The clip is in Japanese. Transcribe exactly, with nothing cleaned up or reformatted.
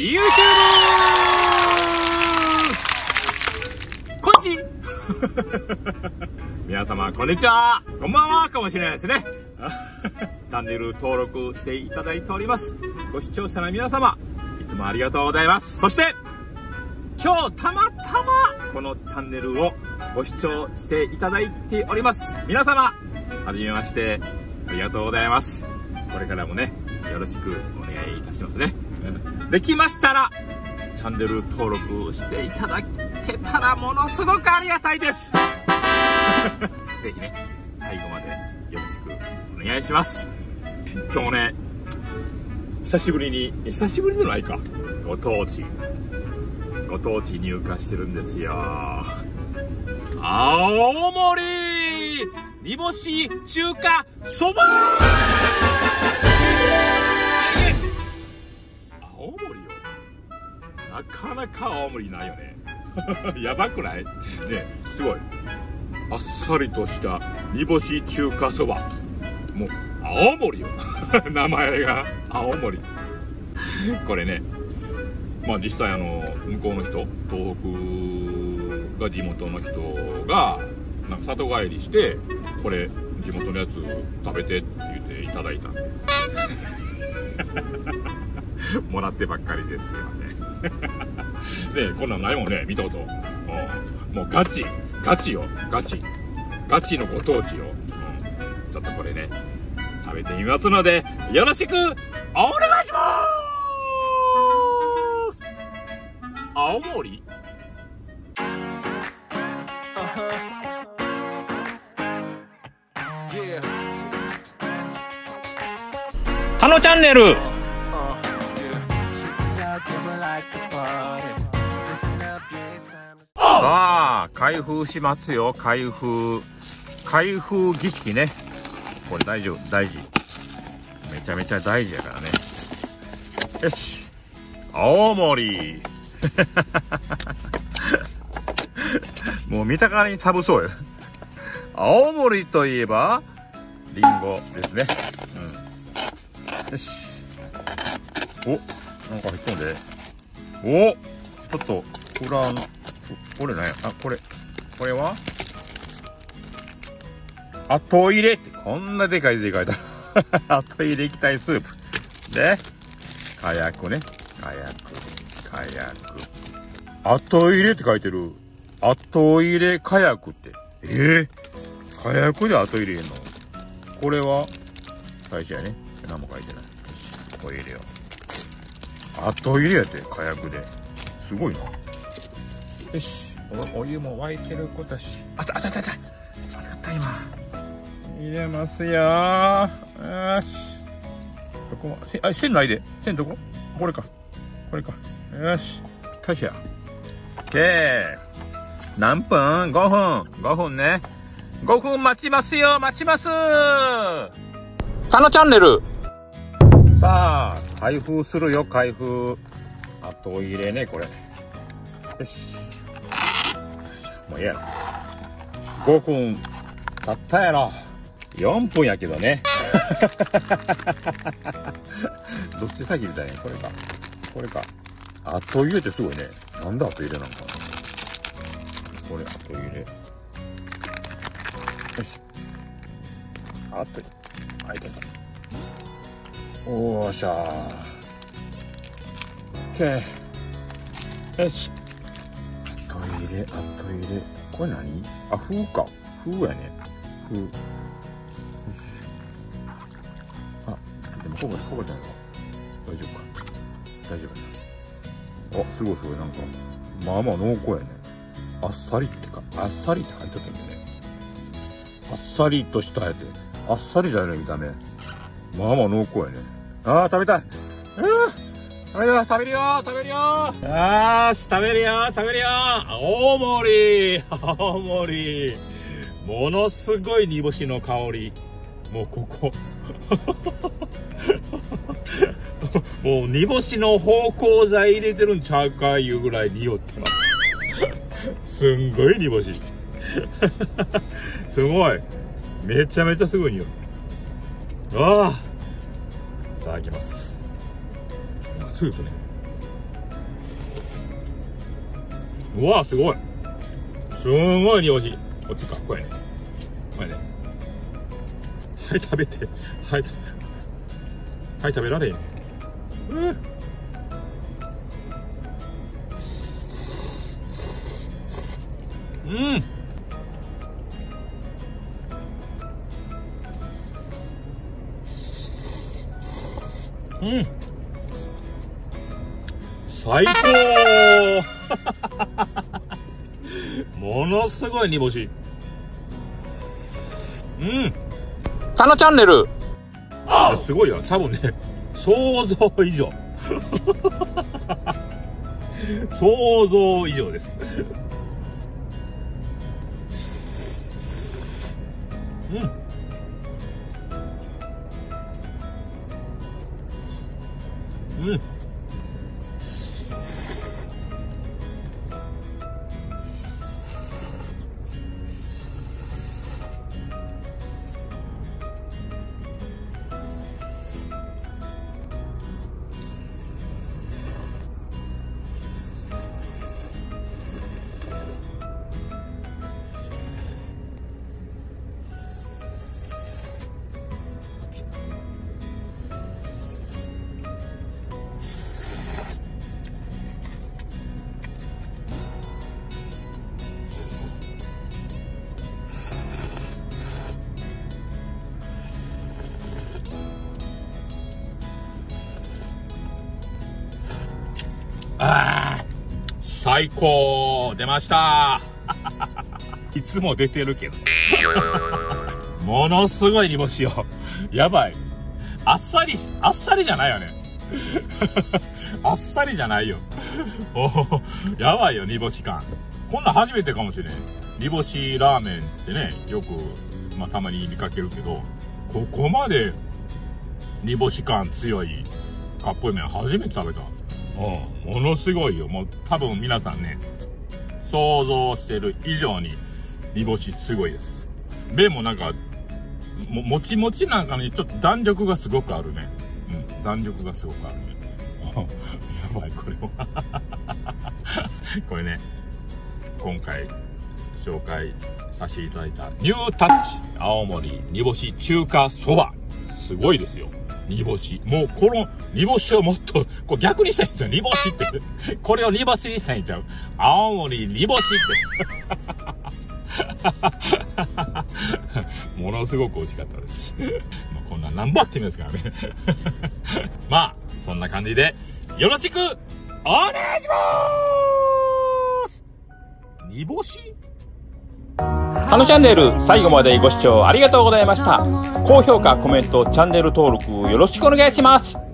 ユーチューブ こんにち皆様こんにちは、こんばんはかもしれないですねチャンネル登録していただいておりますご視聴者の皆様、いつもありがとうございます。そして今日たまたまこのチャンネルをご視聴していただいております皆様、はじめましてありがとうございます。これからもねよろしくお願いいたしますね。できましたらチャンネル登録していただけたらものすごくありがたいですぜひね最後までよろしくお願いします。今日ね久しぶりに久しぶりじゃないかご当地ご当地入荷してるんですよ。青森煮干し中華そば青森よ、なかなか青森ないよねやばくないね。すごいあっさりとした煮干し中華そば、もう青森よ名前が青森これね、まあ実際あの向こうの人、東北が地元の人がなんか里帰りしてこれ地元のやつ食べてって言っていただいたんですもらってばっかりです。すいませんね、こんなんないもんね、見たこと。もうガチガチよ、ガチガチのご当地よ、うん、ちょっとこれね食べてみますのでよろしくお願いします。青森タノチャンネル。 さあ開封しますよ。開封開封儀式ね、これ大丈夫、大事、めちゃめちゃ大事やからね。よし、青森もう見た感じに寒そうよ青森といえばリンゴですね、うん、よし、お、なんか入っとんで、お、ちょっと裏のこれなんや、あ、これこれは後入れって、こんなでかい字で書いてある後入れ液体スープで火薬ね、火薬火薬後入れって書いてる。後入れ火薬って、えー、火薬で後入れんの。これは最初やね、何も書いてない。よし、後入れよう。後入れやって火薬で、すごいな。よし、お, お湯も沸いてる子だし、あったあったあったあった、熱かった今。入れますよー。よし、どこせあ線ないで、線どこ、これかこれか、よし、ぴったしや。オッケー。何分 ?ご 分ごふんね、ごふん待ちますよ、待ちます。 タノチャンネル。 さあ開封するよ、開封。後入れね、これ。よし、もうええやろ。ごふん経ったやろ。よんぷんやけどねどっち先みたいね、これかこれか。後入れってすごいね。なんで後入れなんかな、これ後入れ。よし、あと開いてた。おーしゃー、オッケー。よし、後入れ後入れ、これ何、あ、風か、風やね、風。よし、あ、でもここここじゃないか、大丈夫か、大丈夫やな。あ、すごいすごい、なんかまあまあ濃厚やね。あっさりってか、あっさりって書いてあったんだよね。あっさりとしたやつ、あっさりじゃない見た目。まあまあ濃厚やね。あー食べたい、うん、食べるよ食べるよ食べるよ、よーし、食べるよ食べるよ。青森青森、ものすごい煮干しの香り。もうここもう煮干しの芳香剤入れてるんちゃうかいうぐらい匂ってますすんごい煮干しすごい、めちゃめちゃすごい匂い。ああ、いただきます。スープね、 うわ、すごい。すんごい煮干し。こっちか、これね。これね。はい、食べて。はい、はい、食べられへん。うん。うん。うん。最高ものすごい煮干し。うん。 タノチャンネル。 すごいよ。多分ね、想像以上。想像以上です。うん。うん。ああ、最高出ましたいつも出てるけどものすごい煮干しよ。やばい。あっさり、あっさりじゃないよねあっさりじゃないよおやばいよ、煮干し感。こんなん初めてかもしれん。煮干しラーメンってね、よく、まあ、たまに見かけるけど、ここまで煮干し感強いカップ麺初めて食べた。うん、ものすごいよ。もう多分皆さんね、想像してる以上に煮干しすごいです。麺もなんか、も、もちもちなんかにちょっと弾力がすごくあるね。うん、弾力がすごくあるね。やばい、これは。これね、今回紹介させていただいたニュータッチ青森煮干し中華そば。すごいですよ。煮干し。もうこの煮干しをもっと、こう逆にしたいんちゃう。煮干しって。これを煮干しにしたいんちゃう。青森煮干しって。ものすごく美味しかったです。まあこんな何本あってんですからね。まあ、そんな感じで、よろしくお願いします。煮干し？ タノチャンネル最後までご視聴ありがとうございました。高評価、コメント、チャンネル登録よろしくお願いします。